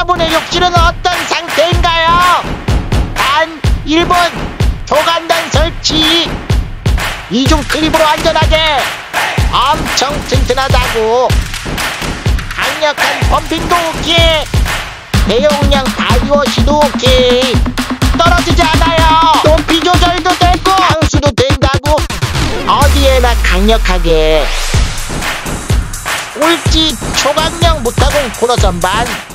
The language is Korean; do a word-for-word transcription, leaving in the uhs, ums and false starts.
여러분의 욕실은 어떤 상태인가요? 단 일 번 조간단 설치. 이중 클립으로 안전하게. 엄청 튼튼하다고. 강력한 펌핑도 오케이. 대용량 바디워시도 오케이. 떨어지지 않아요. 높이 조절도 되고 방수도 된다고. 어디에나 강력하게. 울지 초강력 무타공 코너 전반.